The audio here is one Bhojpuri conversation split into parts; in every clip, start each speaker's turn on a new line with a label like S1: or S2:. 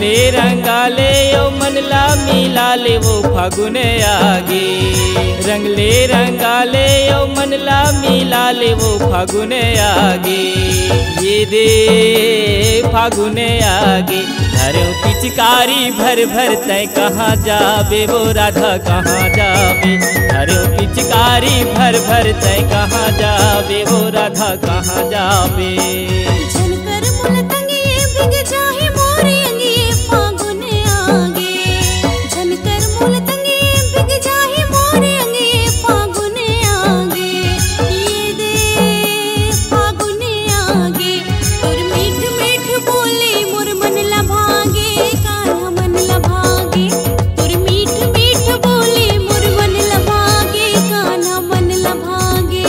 S1: रंगले रंगाले ओ मनला मिलाले वो फागुने आगे। रंगले रंगाले ओ मनला मिलाले वो फागुने आगे। ये दे फागुने आगे अरे पिचकारी भर भर तय कहाँ जाबे वो राधा कहाँ जाबे। अरे पिचकारी भर भर तय कहाँ जाबे वो राधा कहाँ जाबे।
S2: झनकर मुलतंगी बिग जाहे मोरे अंगी फागुन आगे। झनकर मुलतंगी बिग जाहे मोरे अंगी फागुन आगे। ये दे फागुन आगे और मीठ मीठ बोले मोर मन लभागे कान्हा मन लभागे। तोर मीठ मीठ बोले मोर मन लभागे कान्हा मन लभागे।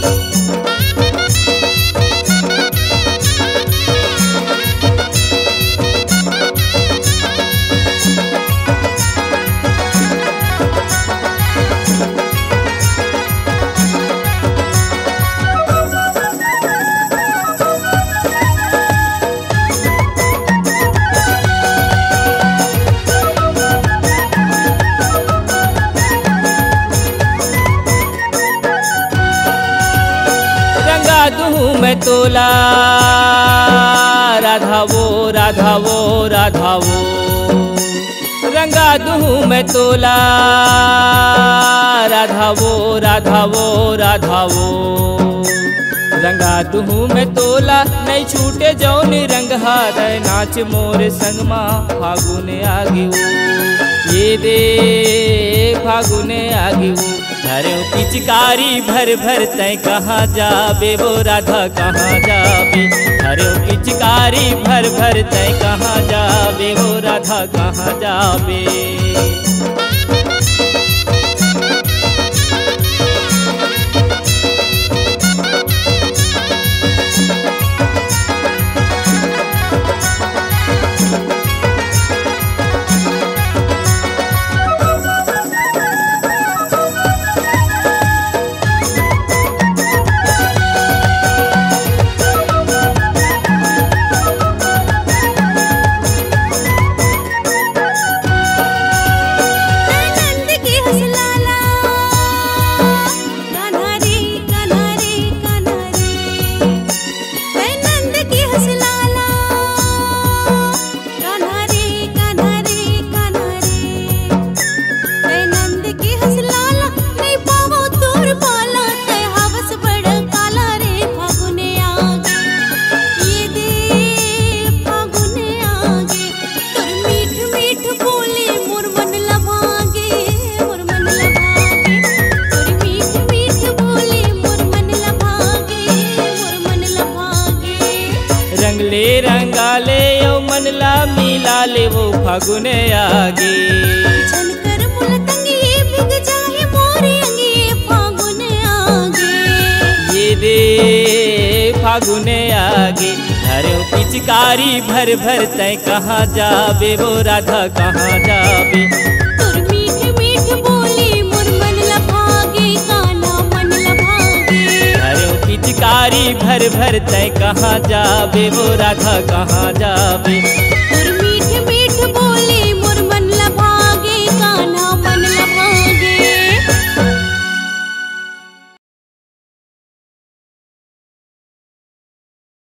S1: दूँ मैं तोला राधा वो राधा वो राधा वो। रंगा दूँ मैं तोला राधा वो राधा वो राधा वो। रंगा दूँ मैं तोला नहीं छूटे जौन रंग हाथ नाच मोर संग माँ फागुने आगे वो। ये दे फागुने आगे वो अरे पिचकारी भर भर तय कहाँ जाबे वो राधा कहाँ जाबे। अरे पिचकारी भर भर तय कहाँ जाबे वो राधा कहाँ जाबे। रंगले रंगाले ओ मनला मिलाले वो फागुने आगे।
S2: झनकर मुलतंगी बिग जाहे मोरे अंगी फागुन आगे।
S1: ये दे फागुने आगे अरे पिचकारी भर भर तय कहाँ जाबे वो राधा कहाँ जाबे।
S2: तोर मीठ मीठ बोली मोर मन लभागे कान्हा मन लभागे।
S1: अरे पिचकारी भर भर तय कहाँ जाबे वो राधा कहाँ जाबे।
S2: तोर मीठ मीठ बोली